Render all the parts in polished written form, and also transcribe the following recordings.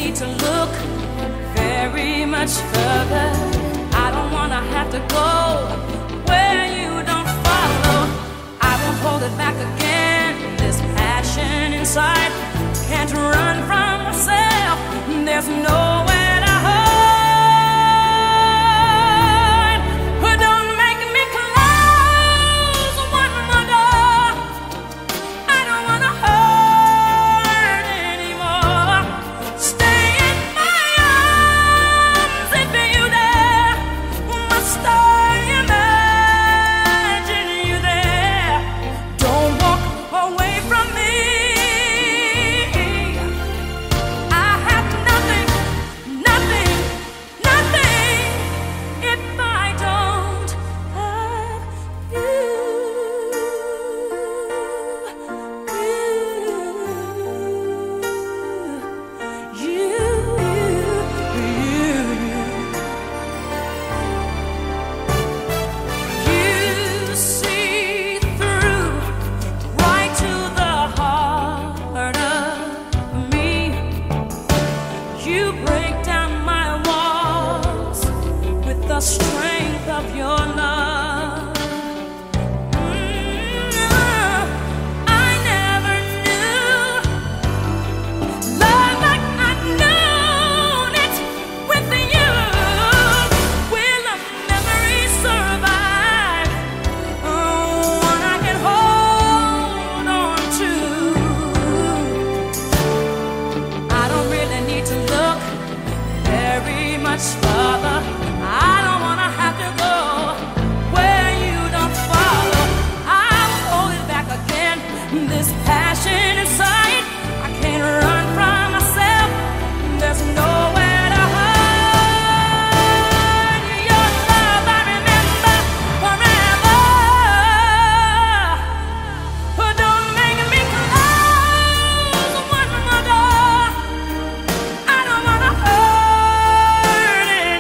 need to look very much further. I don't wanna have to go where you don't follow. I won't hold it back again. This passion inside can't run from myself. There's nowhere to hide. But don't make me close one more door. I don't wanna hurt anymore. Stay in my arms if you dare. Must I imagine you there? Don't walk away from me. I have nothing, nothing, nothing if I don't have you. You see through right to the heart of me. You break down my walls with the strength of your love. I never knew love like I've known it with you. Will a memory survive? One I can hold on to. I don't really need to look very much further. I don't wanna have to go where you don't follow. I will hold it back again. This passion inside, I can't run from myself. There's nowhere to hide. Your love I remember forever. But don't make me close one more door. I don't wanna hurt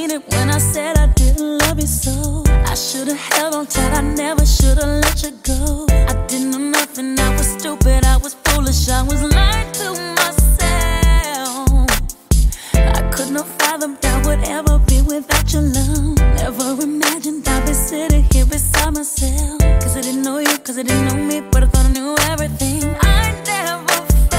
mean it when I said I didn't love you so. I should've held on tight, I never should've let you go. I didn't know nothing, I was stupid, I was foolish, I was lying to myself. I could not fathom that would ever be without your love. Never imagined I'd be sitting here beside myself. Cause I didn't know you, cause I didn't know me, but I thought I knew everything. I never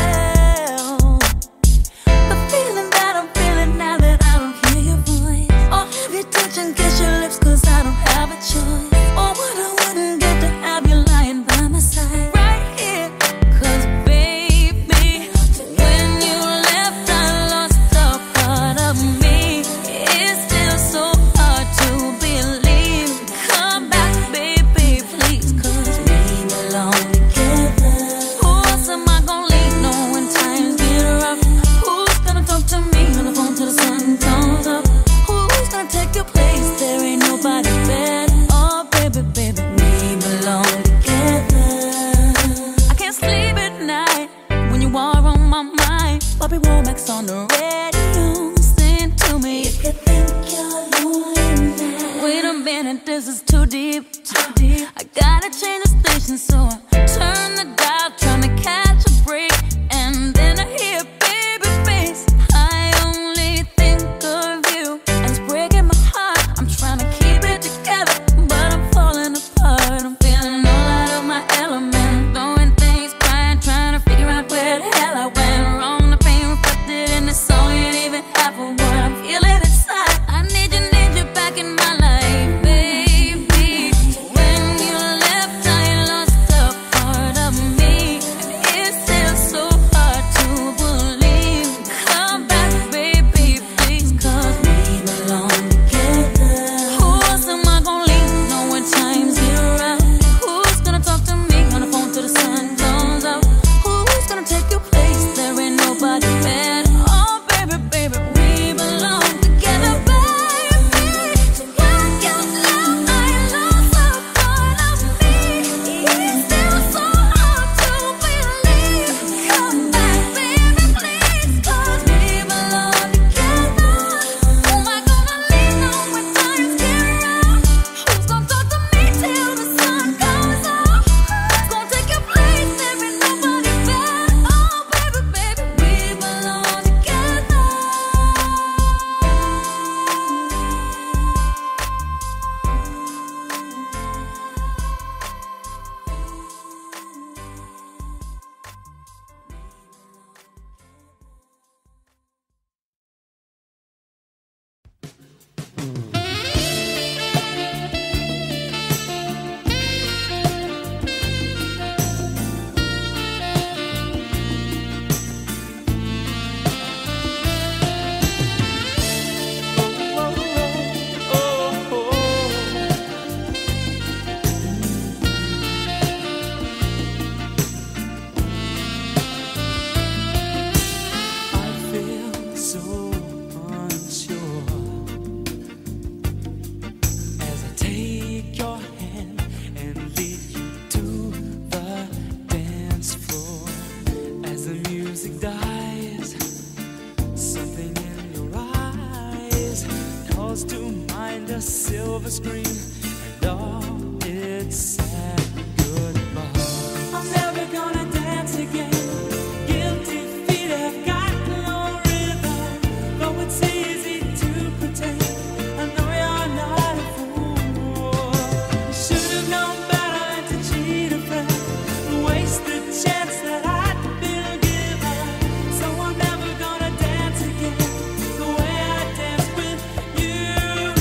felt the feeling that I'm feeling now that I don't hear your voice, or have you touch and kiss your lips, cause I don't have a choice. Or what I wouldn't get to have you lying by my side right here. Cause baby, when you left I lost a part of me. It's still so hard to believe. Come back baby please, cause we belong together. Who else am I gonna lean on when times get rough? Who's gonna talk to me on the phone till the sun comes up? Who's gonna take your place? There ain't nobody better. Oh baby, baby, we belong together. I can't sleep at night when you are on my mind. Bobby Womack's on the radio, sing to me if you think you're lonely now. Wait a minute, this is too deep, too deep. I gotta change the station, so I turn the dial, trying to catch a break. And then I hear baby face. I only think of you, and it's breaking my heart. I'm trying to keep it together, but I'm falling apart. I'm feeling all out of my element, throwing things, crying, trying to figure out where the hell I went wrong. The pain reflected in the song ain't even half of what I'm feeling inside. I need you back in my life, baby. When you left, I lost a part of me. It's still so hard to believe. Come back, baby, please, cause we belong together. Who else am I gonna lean on when times get rough? Who's gonna talk to me on the phone till the sun comes up? Who's gonna take your place? There ain't nobody better. Oh baby, baby, we belong together, baby. So why you love, I lost a part of me. It's still so hard to believe. Come back, baby, please, cause we belong together. Who am I gonna lean on when times get rough? Who's gonna talk to me till the sun comes up? Who's gonna take your place? There ain't nobody better. Oh baby, baby, we belong together. I feel so unsure as I take your hand and lead you to the dance floor. As the music dies, something in your eyes calls to mind a silver screen and all its sad goodbye. I'm never gonna dance again. Guilty feet have got no rhythm, though it's easy to pretend. I know you're not a fool. You should've known better than to cheat a friend, waste the chance that I'd been given. So I'm never gonna dance again the way I danced with you.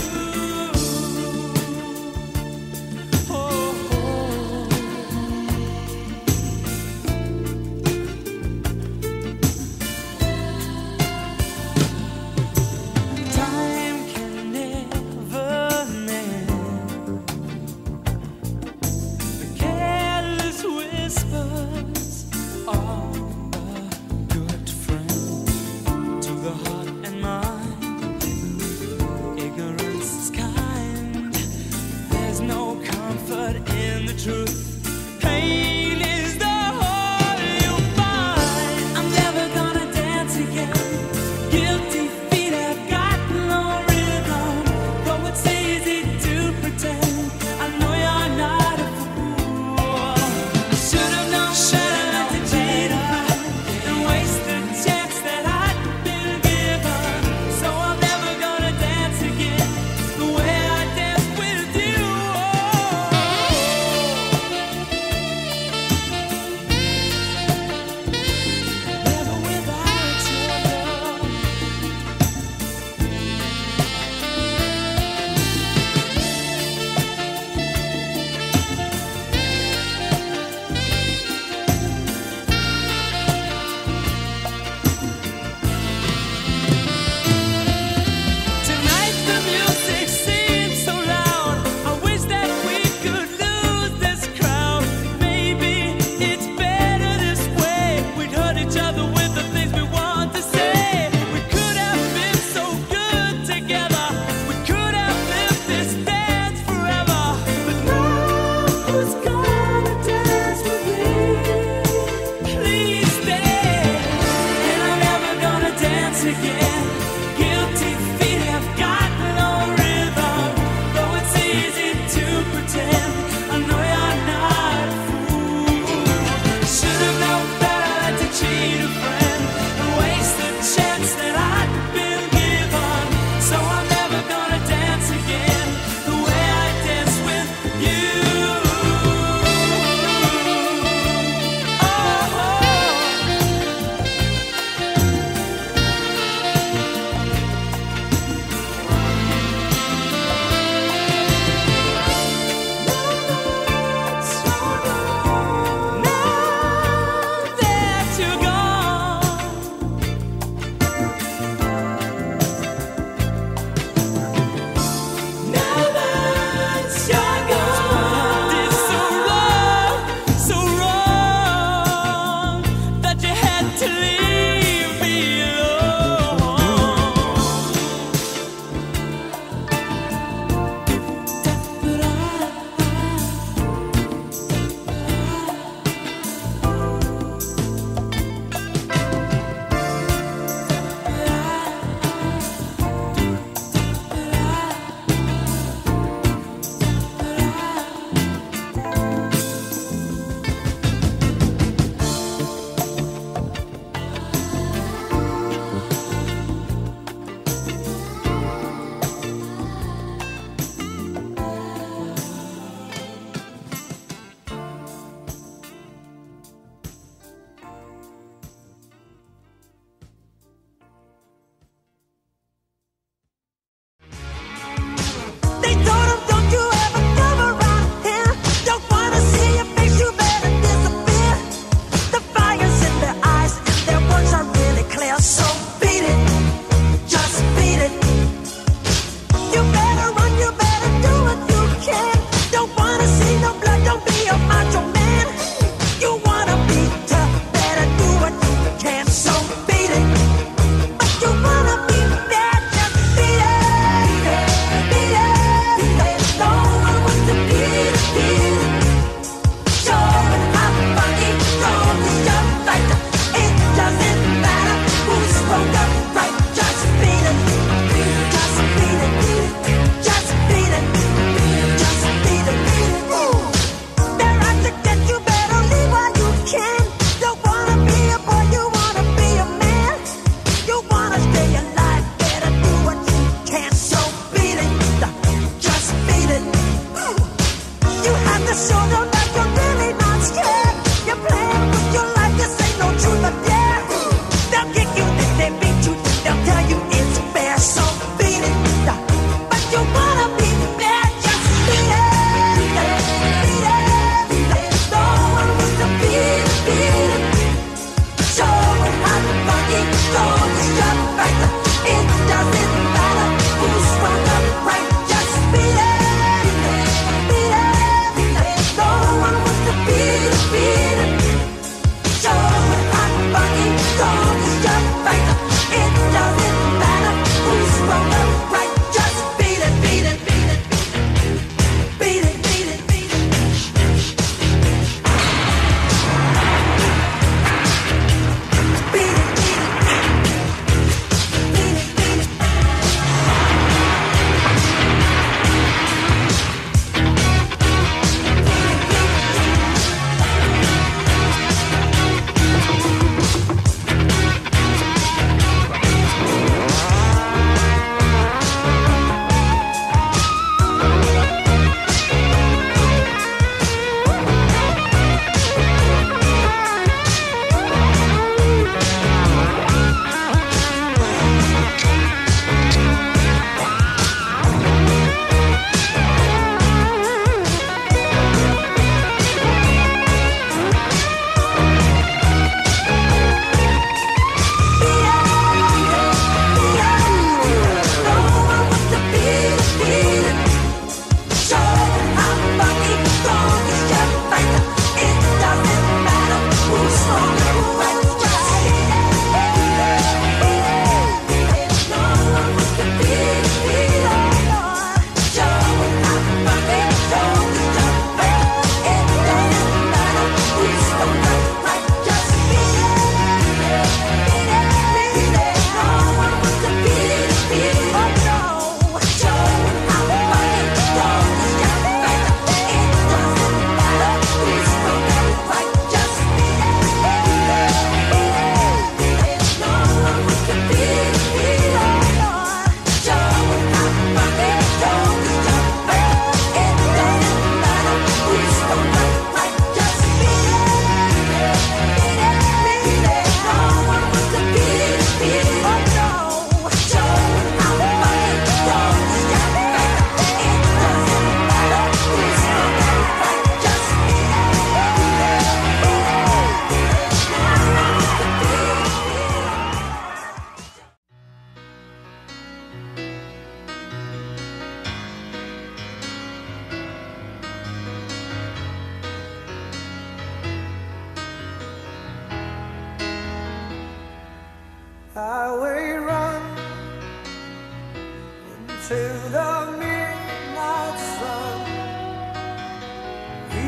Guilty feet have got no rhythm.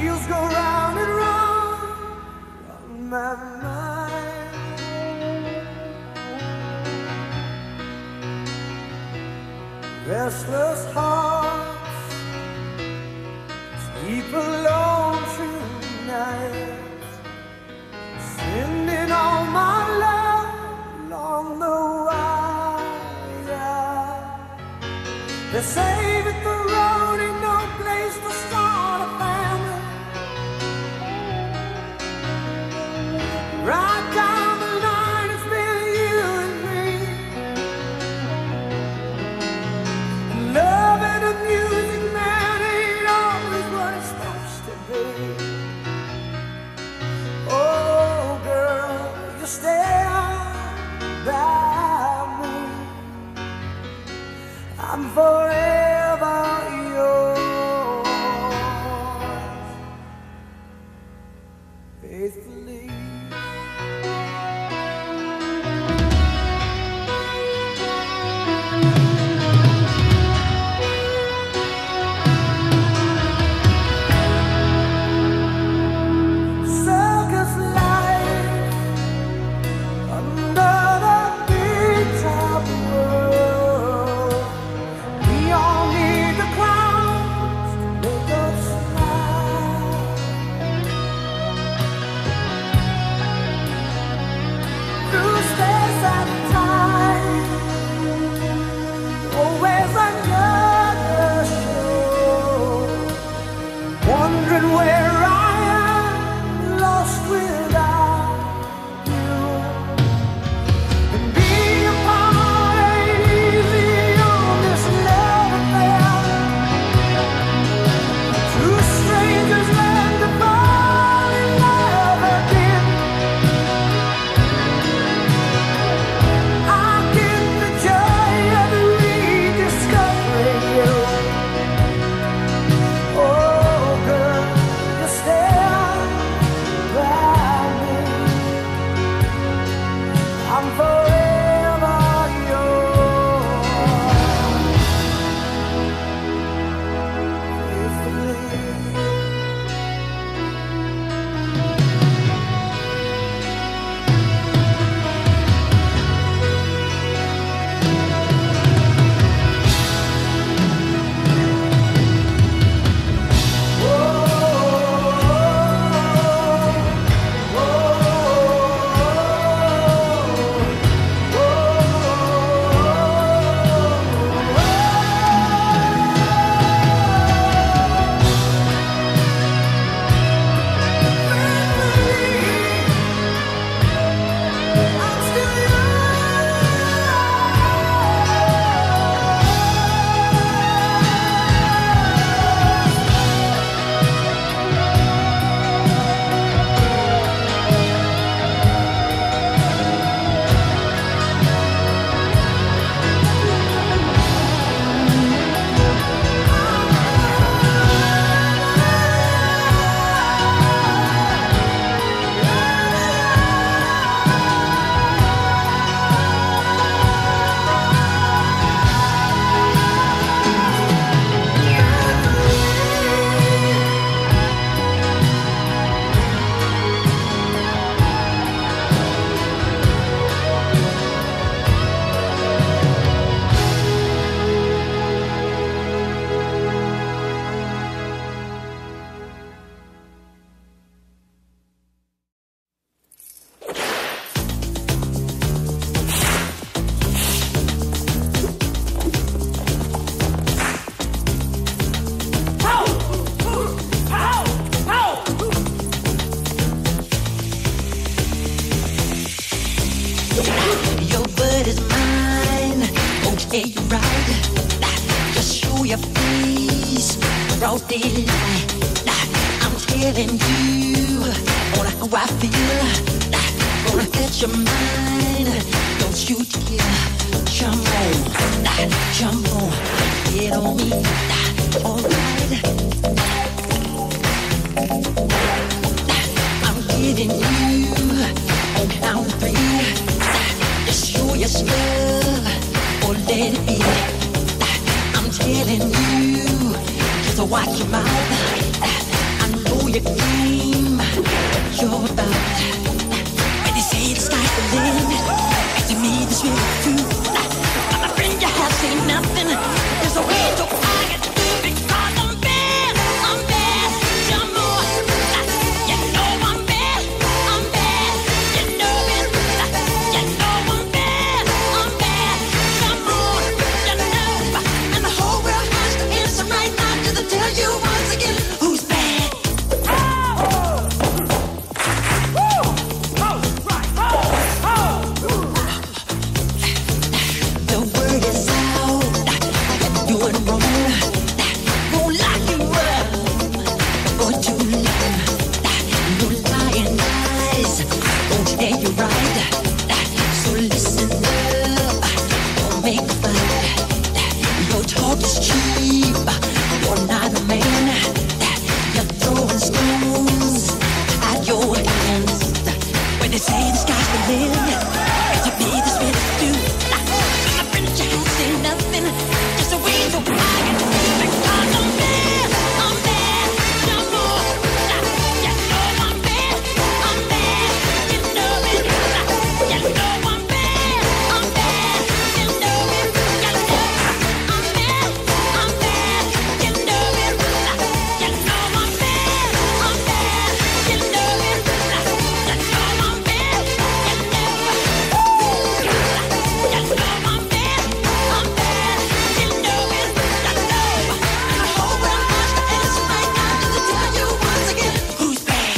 wheels go round and round on my mind. Restless hearts sleep alone tonight, sending all my love along the wire. They say that the road ain't no place to start a family. Right down the line, it's been you and me. And love and the music, man, ain't always what it's supposed to be. Oh, girl, you stand by me. I'm forever yours, faithfully. Circus life under the big top world. We all need the clowns to make us smile. Through space and time, always another show. Wondering where I am, lost without you. And being apart ain't easy on this love affair. Two strangers learn to fall in love again. I get the joy of rediscovering you. Oh, girl, you stand by me. I'm forever yours, faithfully. Your word is mine. Okay, you're right. Just show your face. Broad daylight. I'm telling you on how I feel. Gonna catch your mind. Don't you dare jump on, get on me. Alright. I'm giving you on count of three. Just show your stuff or let it be. I'm telling you, just watch your mouth. I know your game, what you're about. When they say the sky's the limit, and to me this really true. My friend, you have seen nothing. There's a way to I can do because I'm bad. I'm bad. Some more. You know I'm bad. I'm bad. You know it. You know I'm bad. I'm bad. Some more. You know. And the whole world has to answer right now to tell you once again who's bad. The word is out. You're doing wrong. Won't lock you up for too long. No lying eyes won't tell you right. So listen up. Don't make a fight. Your talk is cheap. You're not a man. You're throwing stones at your hands. When they say the sky's the limit, to be this really do. My friend, you have seen nothing. Just a way to hide it. Because I'm bad. I'm bad. No more. You know I'm bad. I'm bad. You know it. You know I'm bad. I'm bad. You know it. You know I'm bad. I'm bad. You know it. You know I'm bad. I'm bad. You know it. You know I'm bad. You know. You know I'm bad. I'm bad. You know it. You know. And the whole world has to answer right now to tell you once again who's bad.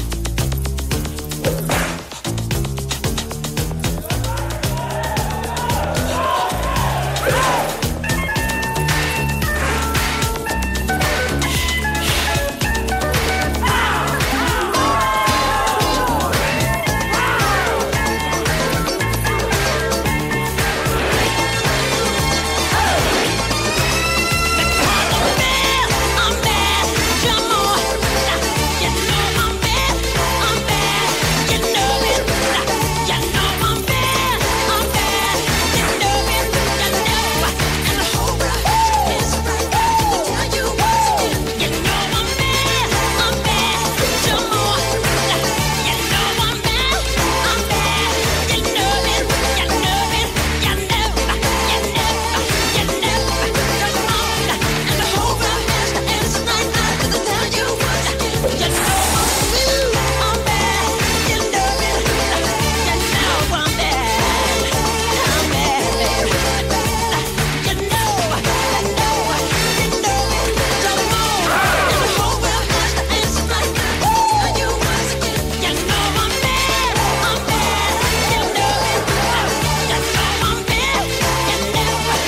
I'm bad, some more. You know I'm bad. I'm bad. You know it. You know I'm bad. I'm bad. You know it. You know. And the whole world is right now to tell you once again. You know I'm bad. I'm bad. Some more. You know I'm bad. I'm bad. You know it. You know it. You know. You know. You know. Come on. And the whole world has to answer right now to tell you once again. You know I'm bad. You know it. You know I'm bad. I'm bad, baby. You know. You know. You know it. Come on. And the whole world has to answer right now to tell you once again. You know I'm bad. I'm bad. You know it. You know I'm bad. You know.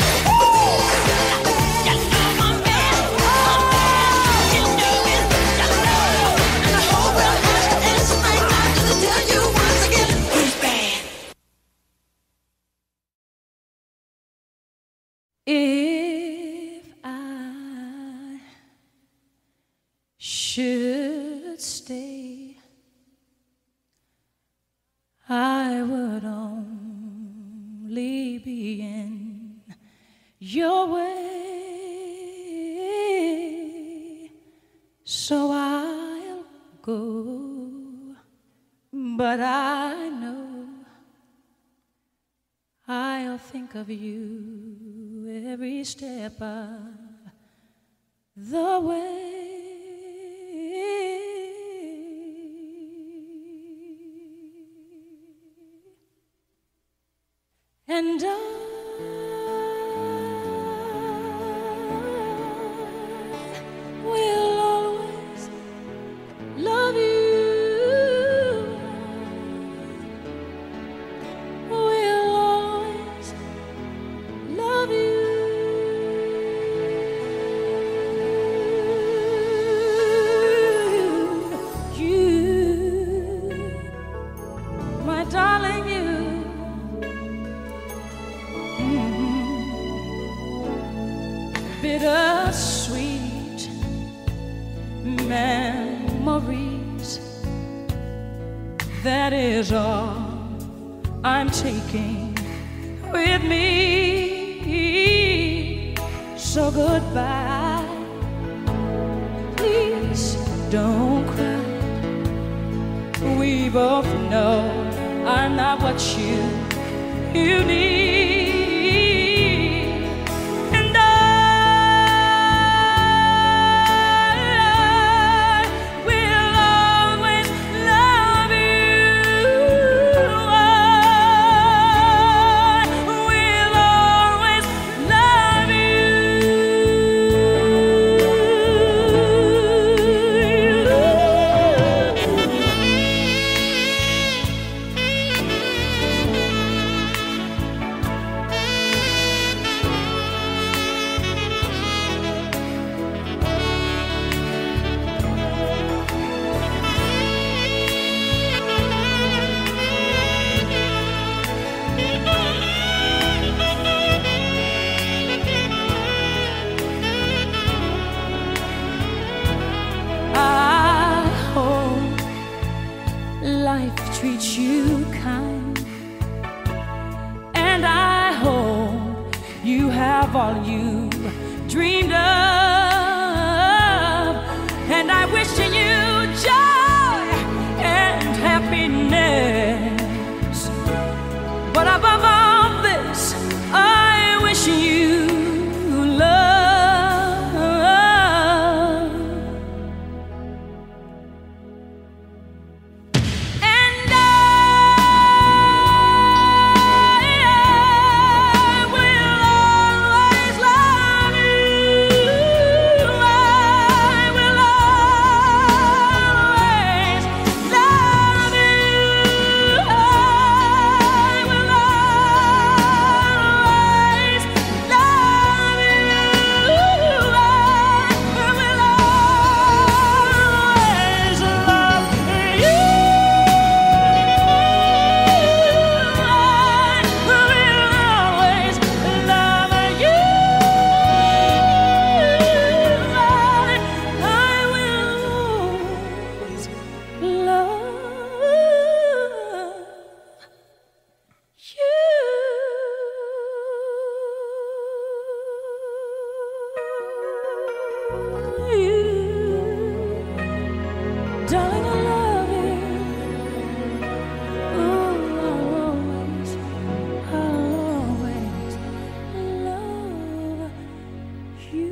You know I'm bad. I'm bad. You know it. You know. And the whole world has to answer right now to tell you once again who's bad. If I should stay, I would only be in your way. So I'll go, but I know I'll think of you every step of the way. And I will always love you. Will always love you. My darling, you. Bittersweet memories. That is all I'm taking with me. So goodbye. Please don't cry. We both know I'm not what you need, and I will always love you. I will always love you. Life treats you kind, and I hope you have all you dreamed of, and I wish you joy and happiness. But above all this, I wish you love. And I will always love you. I will always love you. I will always love you. Darling, I love you. Ooh, I'll always love you.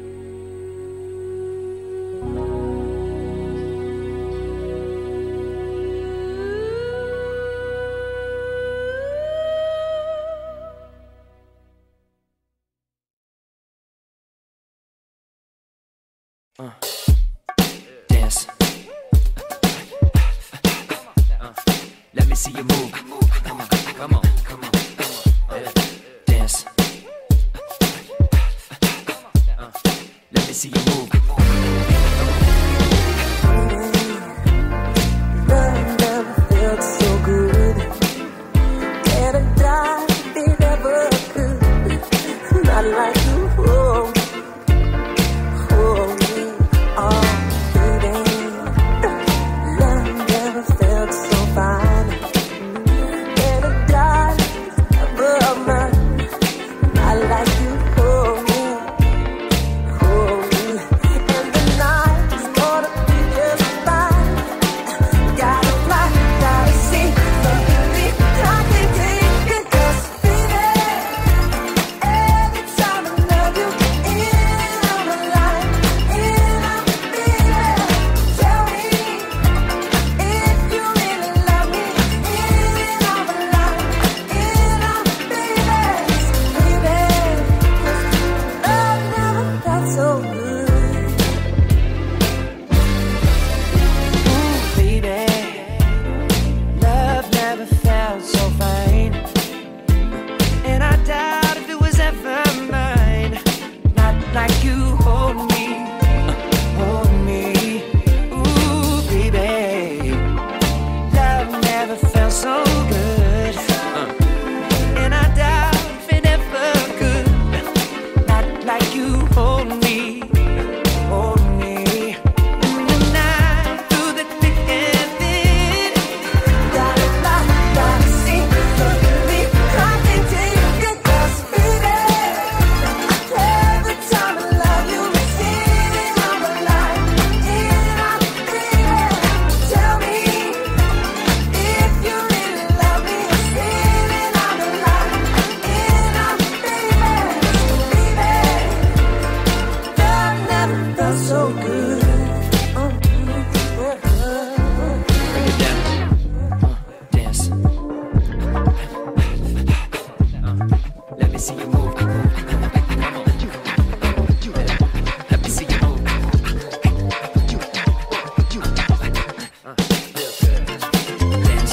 Dance. Let me see you move. Come on, come on, come on, come on. Dance. Let me see you move. Love never felt so good. Can't have died, it never could. Not like you, oh, me, oh, baby. Love never felt so fine. Can't have died above mine. Not like you, oh, me, and the night. so good. Bring it down. Dance. Let me see you move. Come on. Let me see you move. Dance.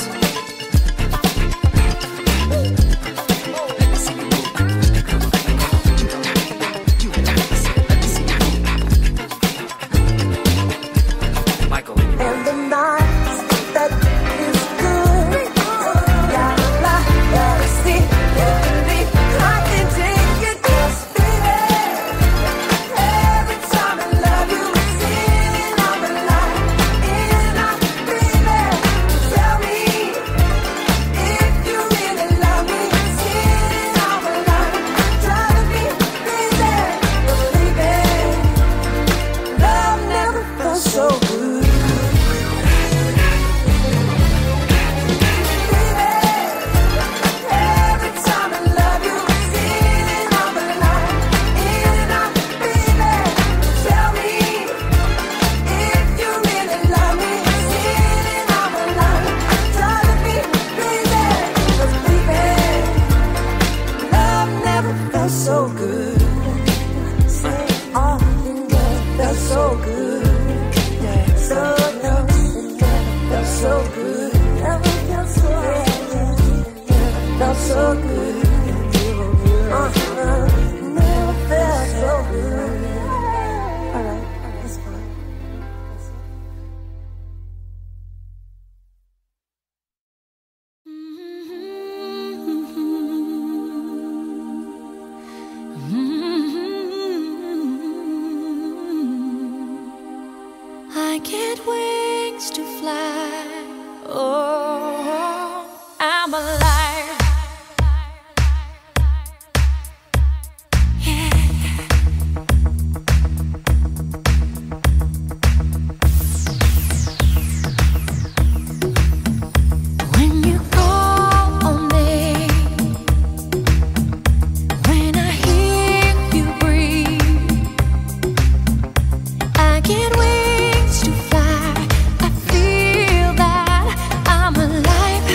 Let me see you move. Come on. Let me see you move. Michael. And the night that is good. Gotta see, believe I can take it, 'cause baby, every time I love you, singing I'm alive, and I'm baby. Tell me if you really love me, singing I'm alive, driving me crazy, baby. Love never felt so good. Every time I love you, singing I'm alive, and I'm baby. Tell me if you really love me, singing I'm alive, driving me crazy, 'cause baby, love never felt so good. Say, oh, it never felt so good. So good, it never felt so good. Never felt so good. Felt so good. Never felt so good. Alright, that's fine. I get wings to fly. Oh, I'm alive. Yeah. When you call on me, when I hear you breathe, I get wings to fly. I feel that I'm alive.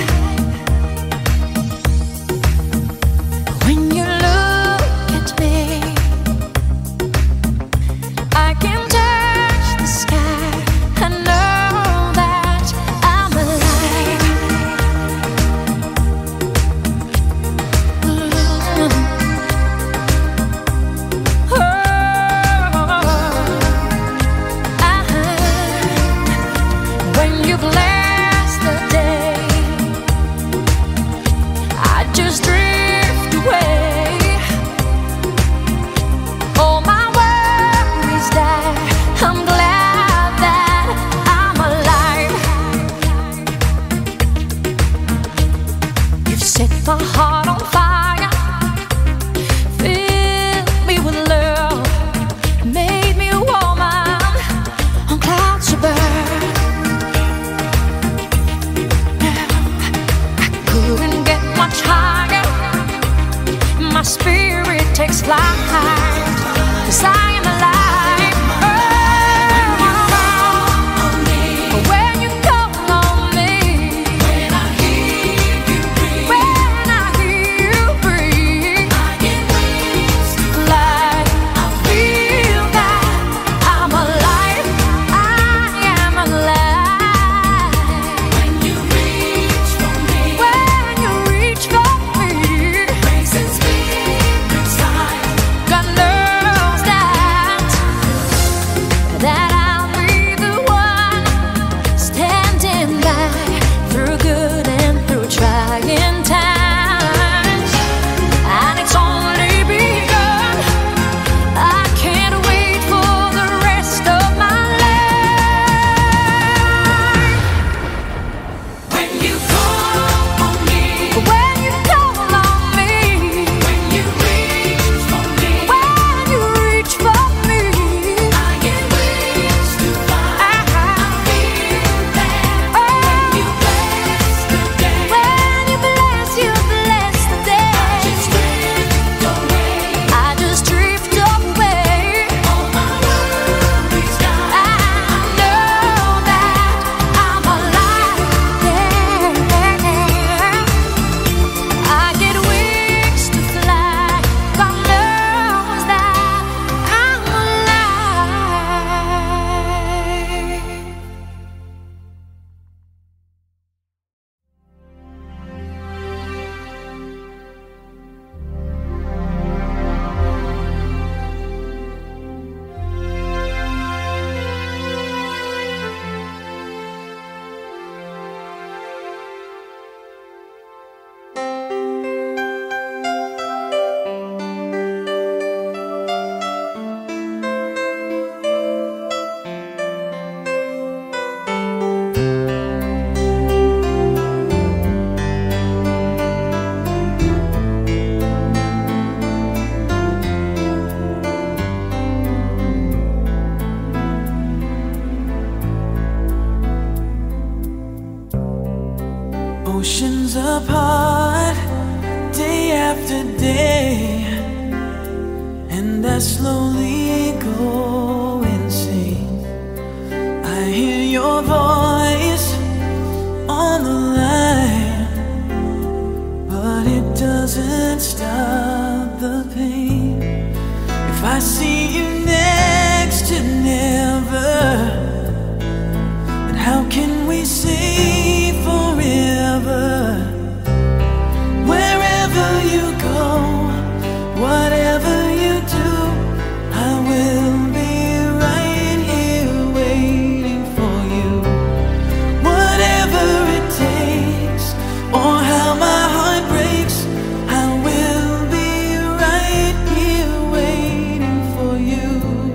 apart day after day, and I slowly go insane. I hear your voice on the line, but it doesn't stop the pain. If I see you next to never, then how can we say forever? Wherever you go, whatever you do, I will be right here waiting for you. Whatever it takes, or how my heart breaks, I will be right here waiting for you.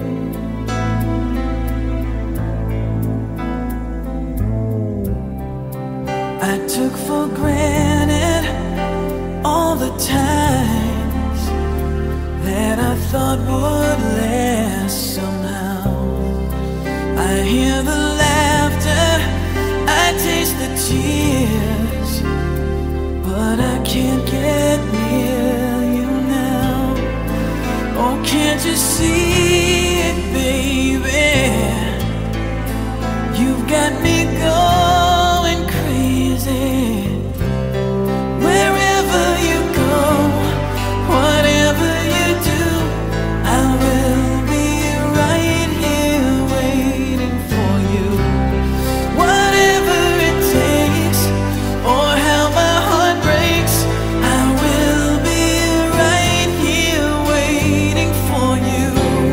I took for granted all the times that I thought would last somehow. I hear the laughter, I taste the tears, but I can't get near you now. Oh, can't you see it, baby? You've got me going crazy. Wherever you go, whatever you do, I will be right here waiting for you. Whatever it takes, or how my heart breaks, I will be right here waiting for you.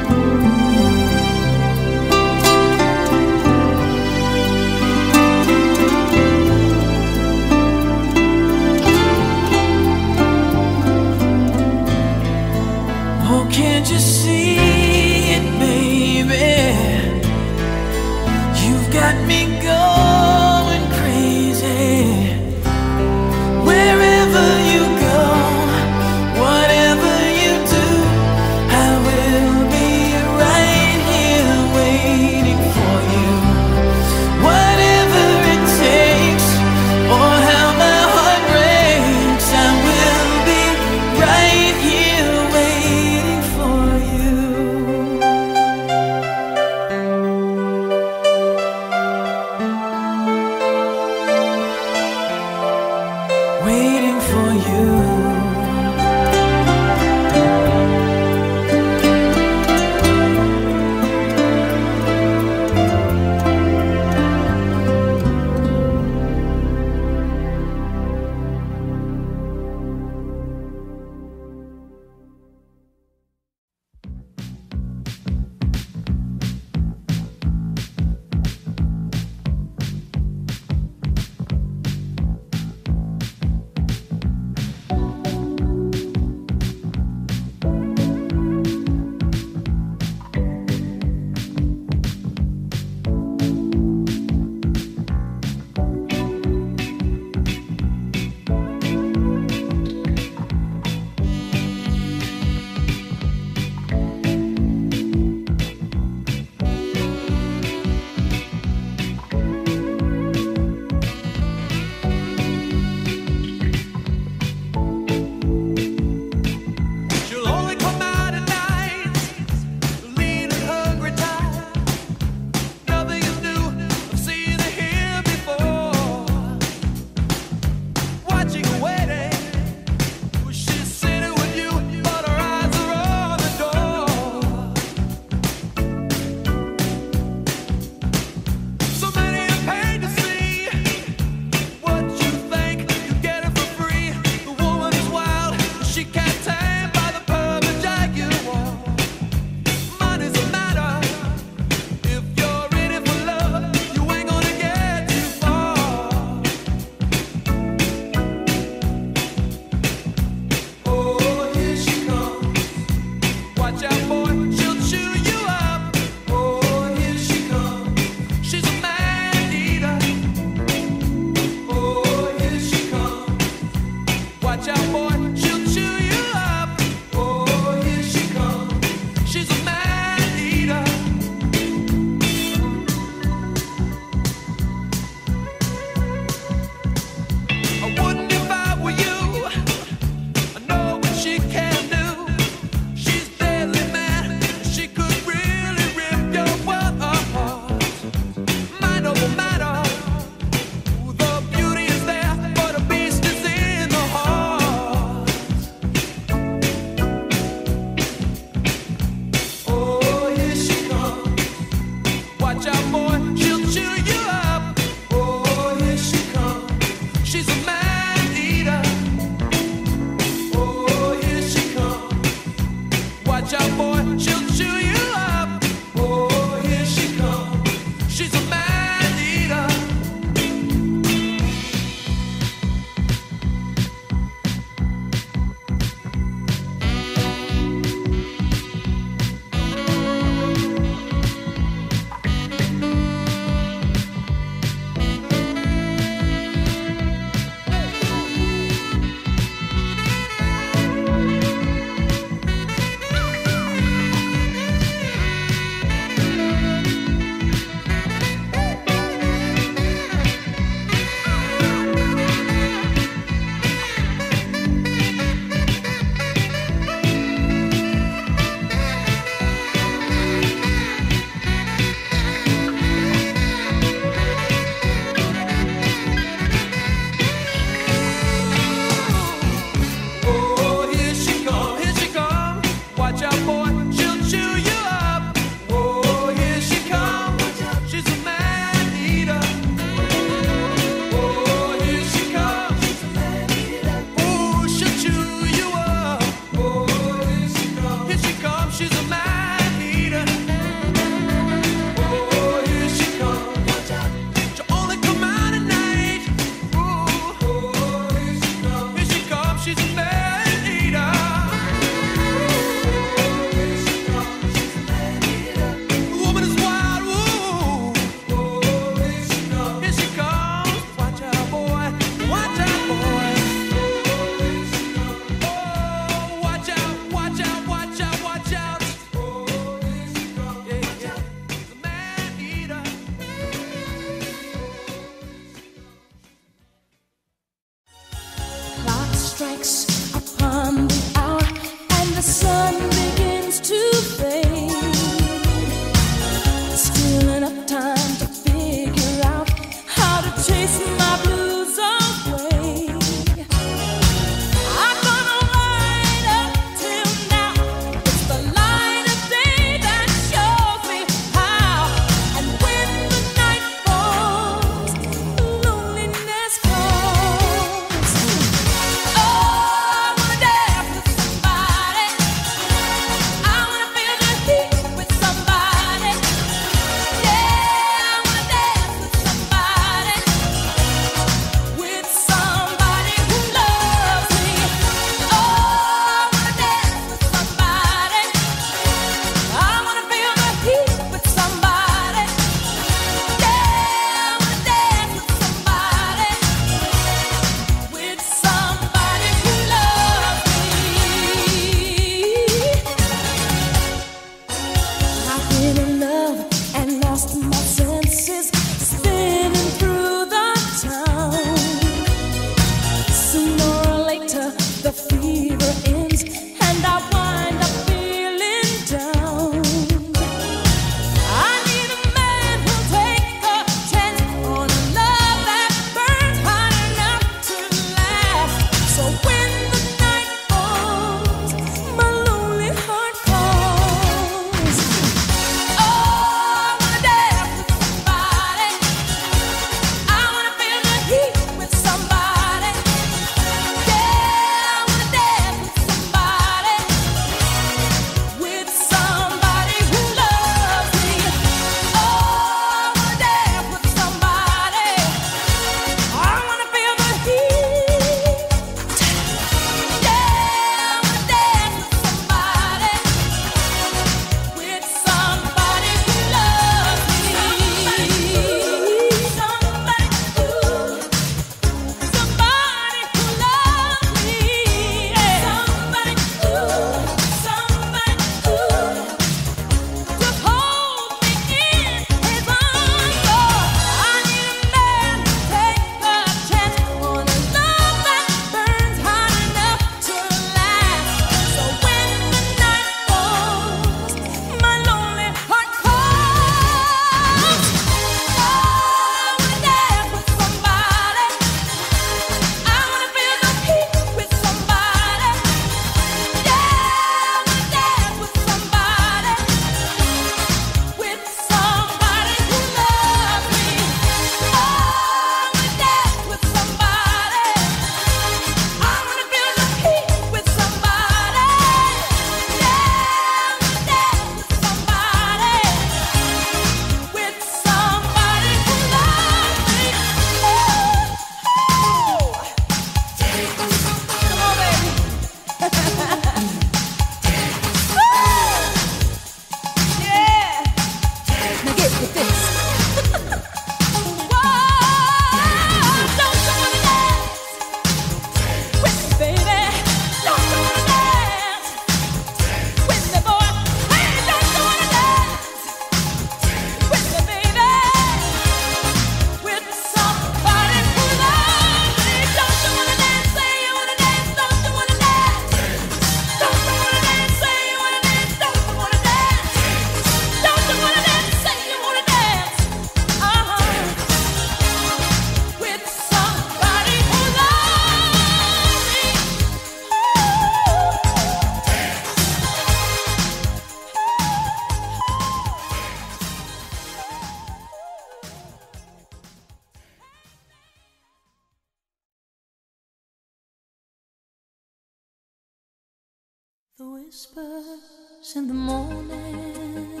The whispers in the morning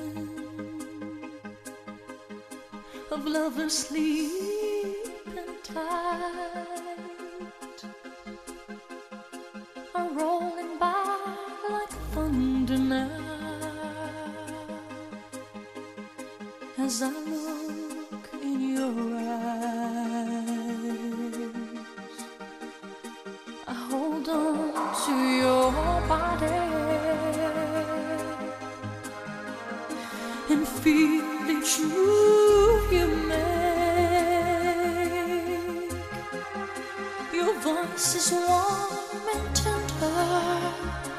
of lovers sleeping tight are rolling by like thunder now. As I look in your eyes, I hold on to your body and feel each move you make. Your voice is warm and tender,